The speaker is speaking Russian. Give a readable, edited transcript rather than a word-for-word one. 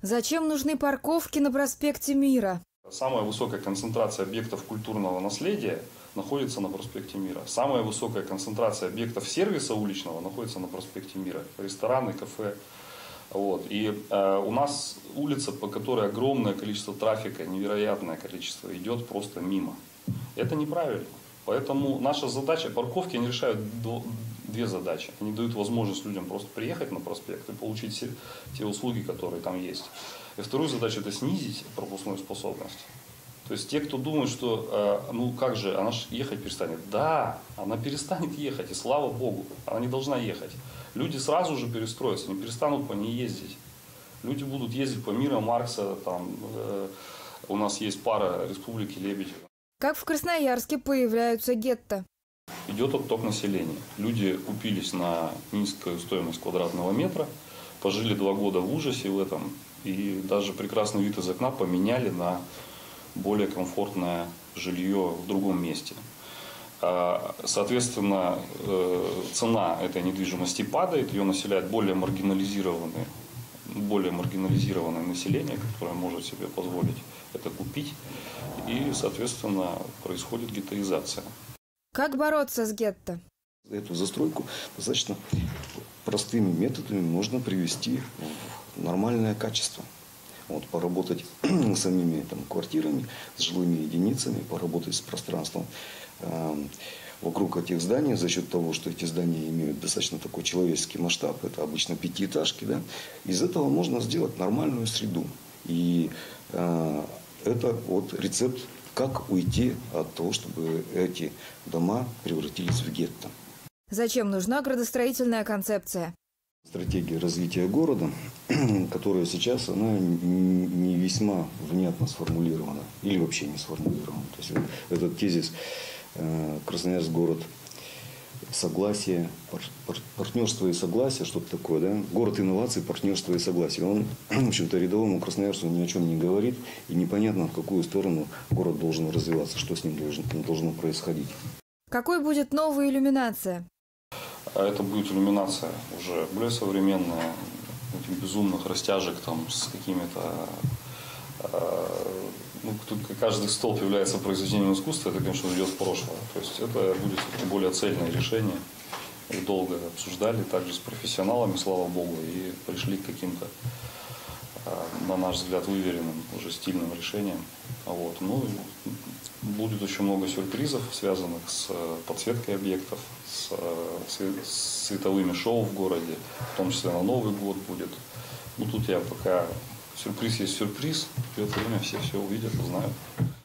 Зачем нужны парковки на проспекте Мира? Самая высокая концентрация объектов культурного наследия находится на проспекте Мира. Самая высокая концентрация объектов сервиса уличного находится на проспекте Мира. Рестораны, кафе. Вот. И у нас улица, по которой огромное количество трафика, невероятное количество, идет просто мимо. Это неправильно. Поэтому наша задача, парковки, они решают две задачи. Они дают возможность людям просто приехать на проспект и получить те услуги, которые там есть. И вторую задачу – это снизить пропускную способность. То есть те, кто думает, что ну как же, она же ехать перестанет. Да, она перестанет ехать, и слава Богу, она не должна ехать. Люди сразу же перестроятся, не перестанут по ней ездить. Люди будут ездить по Мира, Маркса, там у нас есть пара Республики Лебедева. Как в Красноярске появляются гетто? Идет отток населения. Люди купились на низкую стоимость квадратного метра, пожили 2 года в ужасе в этом, и даже прекрасный вид из окна поменяли на более комфортное жилье в другом месте. Соответственно, цена этой недвижимости падает, ее населяет более маргинализированное население, которое может себе позволить это купить, и, соответственно, происходит геттоизация. Как бороться с гетто? Эту застройку достаточно простыми методами можно привести в нормальное качество. Вот, поработать с самими там, квартирами, с жилыми единицами, поработать с пространством вокруг этих зданий, за счет того, что эти здания имеют достаточно такой человеческий масштаб, это обычно 5-этажки, да, из этого можно сделать нормальную среду. И это вот рецепт, как уйти от того, чтобы эти дома превратились в гетто. Зачем нужна градостроительная концепция? Стратегия развития города, которая сейчас она не весьма внятно сформулирована или вообще не сформулирована. То есть этот тезис Красноярск город согласия, партнерство и согласие, что-то такое, да? Город инноваций, партнерство и согласие. Он, в общем-то, рядовому красноярцу ни о чем не говорит, и непонятно, в какую сторону город должен развиваться, что с ним должно происходить. Какой будет новая иллюминация? Это будет иллюминация уже более современная, этих безумных растяжек там с какими-то... Ну, тут каждый столб является произведением искусства, это, конечно, идет в прошлое. То есть это будет более цельное решение. И долго обсуждали также с профессионалами, слава богу, и пришли к каким-то, на наш взгляд, выверенным, уже стильным решениям. Вот. Ну, будет очень много сюрпризов, связанных с подсветкой объектов, с световыми шоу в городе, в том числе на Новый год будет. Ну, тут я пока... Сюрприз есть сюрприз, придет время, все увидят, узнают.